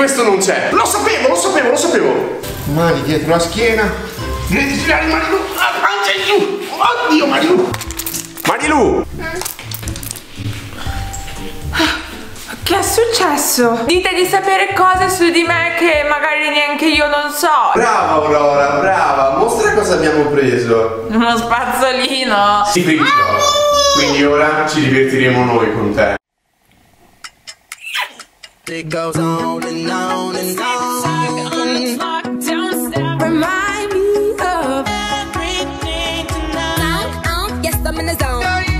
questo non c'è. Lo sapevo, lo sapevo, lo sapevo. Mani dietro la schiena. Devi tirare Marilu. Oddio, Marilu. Marilu. Che è successo? Dite di sapere cose su di me che magari neanche io non so. Brava Aurora, brava. Mostra cosa abbiamo preso. Uno spazzolino. Sì, quindi ora ci divertiremo noi con te. It goes on and on and on. Remind me of Everything tonight. Yes, I'm in the zone.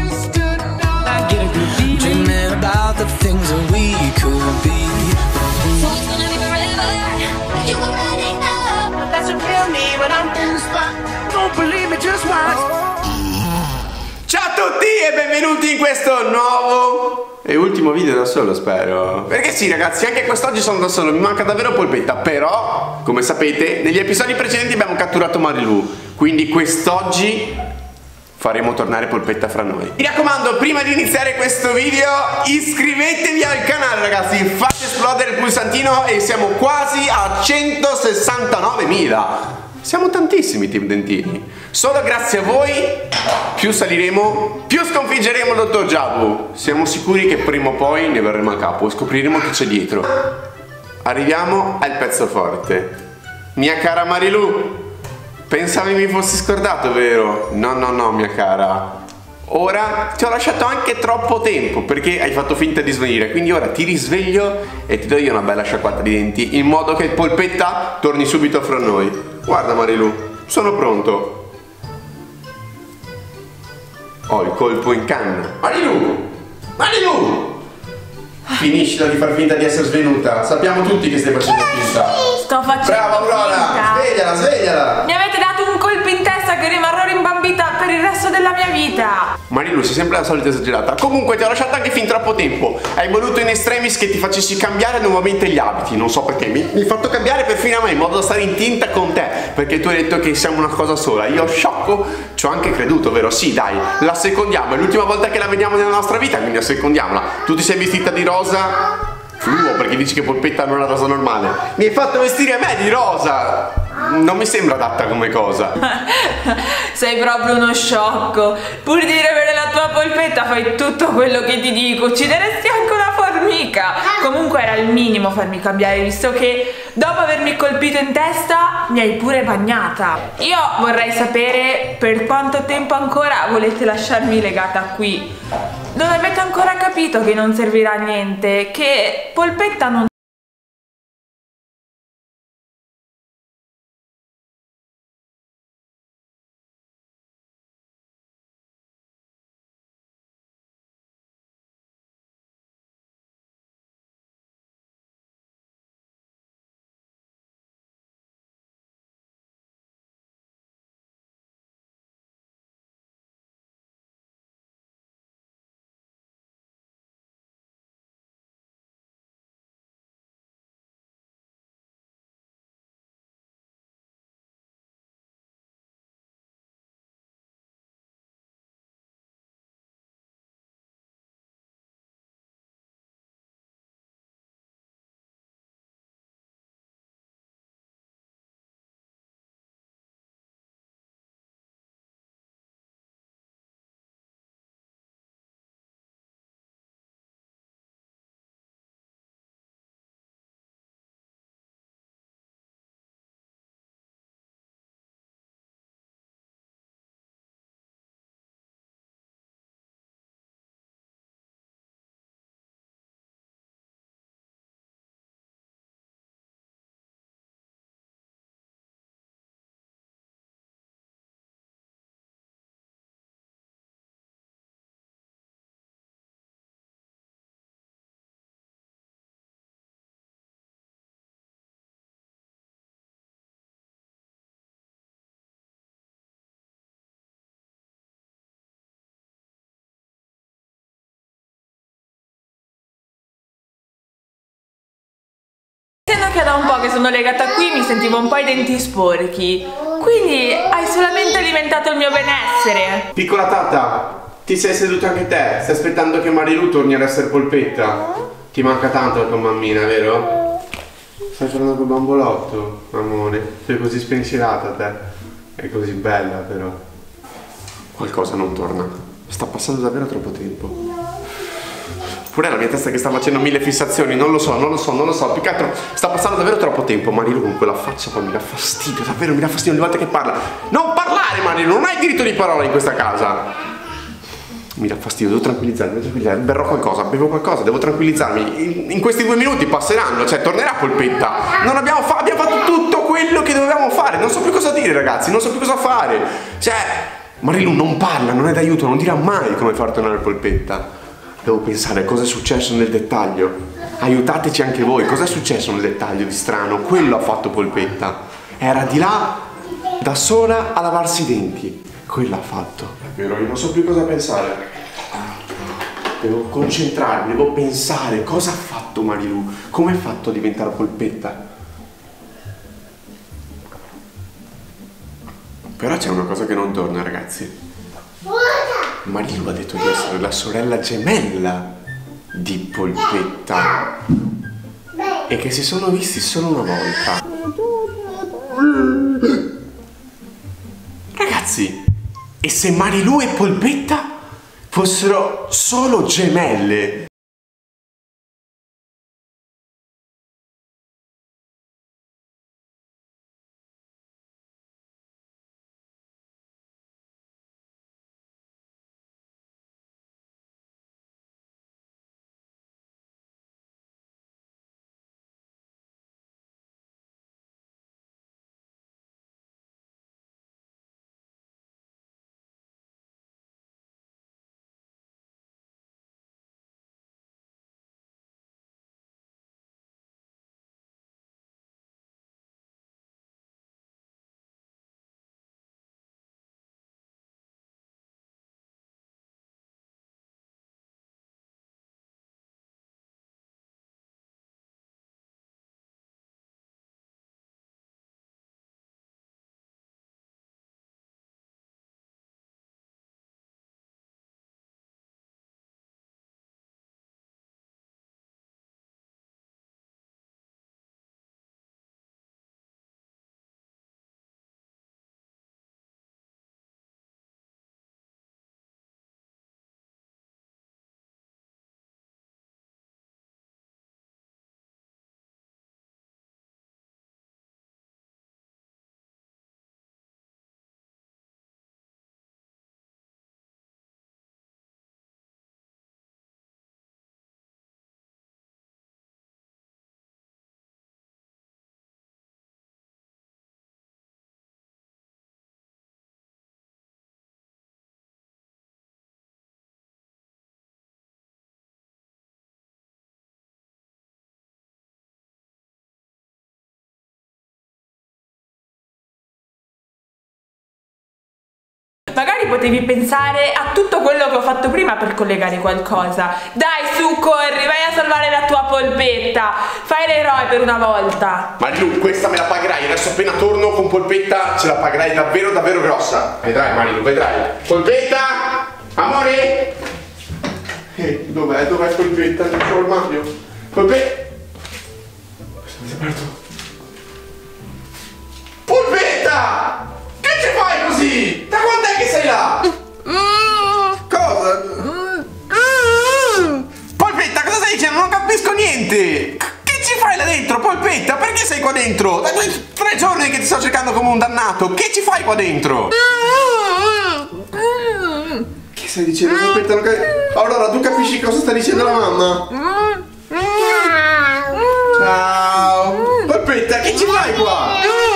Dreaming about the things that we could be. So it's gonna be forever. You already know. That's what tell me when I'm in the spot. Don't believe me, just watch. Ciao a tutti e benvenuti in questo nuovo e ultimo video da solo, spero. Perché sì ragazzi, anche quest'oggi sono da solo, mi manca davvero Polpetta. Però, come sapete, negli episodi precedenti abbiamo catturato Marilu. Quindi quest'oggi faremo tornare Polpetta fra noi. Mi raccomando, prima di iniziare questo video, iscrivetevi al canale ragazzi, fate esplodere il pulsantino e siamo quasi a 169.000. Siamo tantissimi Team Dentini. Solo grazie a voi più saliremo, più sconfiggeremo il dottor Jabu. Siamo sicuri che prima o poi ne verremo a capo e scopriremo chi c'è dietro. Arriviamo al pezzo forte. Mia cara Marilu, pensavi mi fossi scordato, vero? No, no, no, mia cara. Ora ti ho lasciato anche troppo tempo perché hai fatto finta di svenire. Quindi ora ti risveglio e ti do io una bella sciacquata di denti, in modo che Polpetta torni subito fra noi. Guarda Marilu, sono pronto. Ho il colpo in canna. Marilu! Marilu! Finiscila di far finta di essere svenuta. Sappiamo tutti che stai facendo finta. Sto facendo Brava Aurora! finta. Svegliala, svegliala! Mi avete dato un colpo in testa che rimarrò rimbambita per il resto della mia vita. Marilu, sei sempre la solita esagerata. Comunque ti ho lasciato anche fin troppo tempo. Hai voluto in extremis che ti facessi cambiare nuovamente gli abiti. Non so perché. Mi hai fatto cambiare perfino a me, in modo da stare in tinta con te. Perché tu hai detto che siamo una cosa sola. Io sciocco ci ho anche creduto, vero? Sì, dai, la secondiamo. È l'ultima volta che la vediamo nella nostra vita, quindi secondiamola. Tu ti sei vestita di rosa fluo perché dici che Polpetta non è una rosa normale. Mi hai fatto vestire me di rosa. Non mi sembra adatta come cosa. Sei proprio uno sciocco. Pur di avere la tua Polpetta fai tutto quello che ti dico. Uccideresti anche una formica. Comunque era il minimo farmi cambiare, visto che dopo avermi colpito in testa mi hai pure bagnata. Io vorrei sapere per quanto tempo ancora volete lasciarmi legata qui. Non avete ancora capito che non servirà a niente, che Polpetta non... Essendo che da un po' che sono legata qui mi sentivo un po' i denti sporchi, quindi hai solamente alimentato il mio benessere. Piccola Tata, ti sei seduta anche te? Stai aspettando che Marilu torni ad essere Polpetta? Ti manca tanto la tua mammina, vero? Stai parlando col bambolotto, amore. Sei così spensierata te. È così bella però. Qualcosa non torna. Sta passando davvero troppo tempo. Pure la mia testa che sta facendo mille fissazioni, non lo so. Più che altro sta passando davvero troppo tempo. Marilu con quella faccia poi mi dà fastidio, davvero mi dà fastidio ogni volta che parla. Non parlare Marilu, non hai diritto di parola in questa casa. Mi dà fastidio, devo tranquillizzarmi, berrò qualcosa, bevo qualcosa, devo tranquillizzarmi. In questi 2 minuti passeranno, cioè tornerà Polpetta. Non abbiamo fatto tutto quello che dovevamo fare. Non so più cosa dire ragazzi, non so più cosa fare. Cioè, Marilu non parla, non è d'aiuto, non dirà mai come far tornare Polpetta. Devo pensare a cosa è successo nel dettaglio. Aiutateci anche voi, cosa è successo nel dettaglio di strano? Quello ha fatto Polpetta. Era di là, da sola, a lavarsi i denti. Quello ha fatto. È vero, io non so più cosa pensare. Devo concentrarmi, devo pensare cosa ha fatto Marilu. Come è fatto a diventare Polpetta? Però c'è una cosa che non torna, ragazzi. Marilu ha detto di essere la sorella gemella di Polpetta e che si sono visti solo una volta. Ragazzi, e se Marilu e Polpetta fossero solo gemelle? Magari potevi pensare a tutto quello che ho fatto prima per collegare qualcosa. Dai, su, corri, vai a salvare la tua Polpetta. Fai l'eroe per una volta. Marilu, questa me la pagherai. Adesso appena torno con Polpetta ce la pagherai davvero davvero grossa. Vedrai Marilu, vedrai. Polpetta! Amore! Dov'è? Dov'è Polpetta? Nel suo armadio? Polpetta! Questo si è aperto. Polpetta! Che ci fai così? Da quant'è che sei là? Cosa? Polpetta, cosa stai dicendo? Non capisco niente. Che ci fai là dentro, Polpetta? Perché sei qua dentro? Da 3 giorni che ti sto cercando come un dannato. Che ci fai qua dentro? Che stai dicendo, Polpetta? Aurora, tu capisci cosa sta dicendo la mamma? Ciao. Polpetta, che ci fai qua?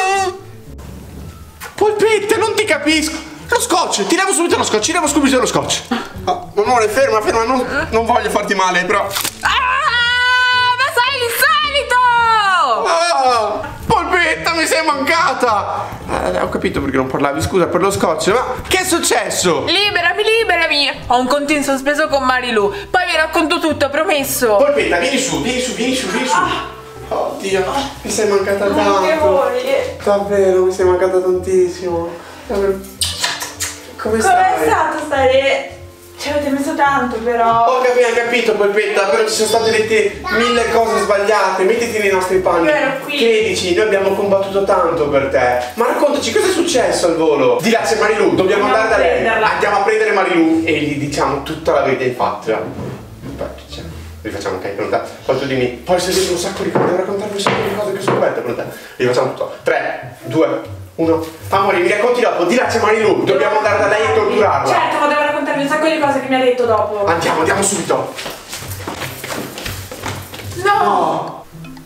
Polpetta, non ti capisco. Lo scotch, tiriamo subito lo scotch, tiriamo subito lo scotch. Amore, ferma, ferma, non voglio farti male, però. Ma sei il solito! Polpetta, mi sei mancata. Ho capito perché non parlavi, scusa per lo scotch, ma che è successo? Liberami, liberami. Ho un conto in sospeso con Marilu. Poi vi racconto tutto, promesso. Polpetta, vieni su, vieni su, vieni su, vieni su. Oddio, mi sei mancata tanto. Che vuoi? Davvero, mi sei mancata tantissimo. Davvero. Come stai? Com'è stato stare, Ci avete messo tanto però. Abbiamo capito, polpetta, però ci sono state dette 1000 cose sbagliate. Mettiti nei nostri panni. Vero, qui. Credici, noi abbiamo combattuto tanto per te. Ma raccontaci, cosa è successo al volo? Di là c'è Marilu, dobbiamo andare da lei. Andiamo a prendere Marilu e gli diciamo tutta la verità in faccia. Rifacciamo, ok, pronta? Poi tu dimmi, poi sei detto un sacco di cose, devo raccontarvi un sacco di cose che ho scoperto, pronta? Rifacciamo tutto. 3, 2, 1. Amore, mi racconti dopo, di là c'è Marilu, dobbiamo andare da lei e torturarla. Certo, ma devo raccontarvi un sacco di cose che mi ha detto dopo. Andiamo subito. No!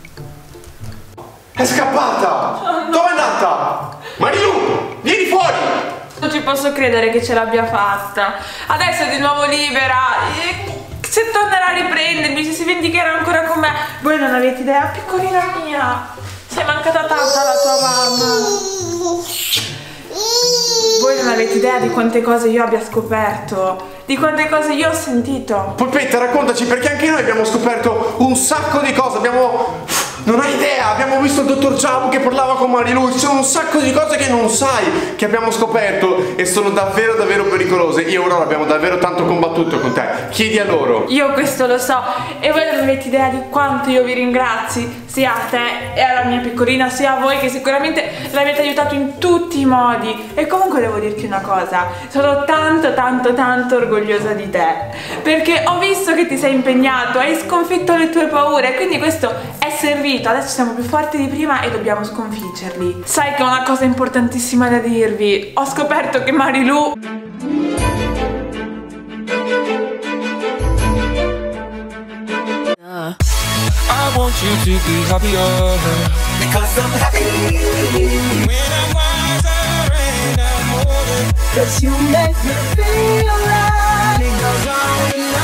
È scappata! Oh, no. Dove è andata? Marilu, vieni fuori! Non ci posso credere che ce l'abbia fatta. Adesso è di nuovo libera. Se tornerà a riprendermi, se si vendicherà ancora con me. Voi non avete idea, piccolina mia. Sei mancata tanto alla tua mamma. Voi non avete idea di quante cose io abbia scoperto, di quante cose io ho sentito. Polpetta, raccontaci, perché anche noi abbiamo scoperto un sacco di cose. Non hai idea, abbiamo visto il dottor Jabu che parlava con Marilu. Ci sono un sacco di cose che non sai, che abbiamo scoperto e sono davvero pericolose. Io e Aurora abbiamo davvero tanto combattuto con te. Chiedi a loro. Io questo lo so e voi non avete idea di quanto io vi ringrazi, sia a te e alla mia piccolina, sia a voi che sicuramente l'avete aiutato in tutti i modi. E comunque devo dirti una cosa, sono tanto orgogliosa di te, perché ho visto che ti sei impegnato, hai sconfitto le tue paure, quindi questo è servito. Adesso siamo più forti di prima e dobbiamo sconfiggerli. Sai che ho una cosa importantissima da dirvi. Ho scoperto che Marilu I want you to be happier because I'm happy when I'm wiser and I'm older. 'Cause you make me feel like because I'm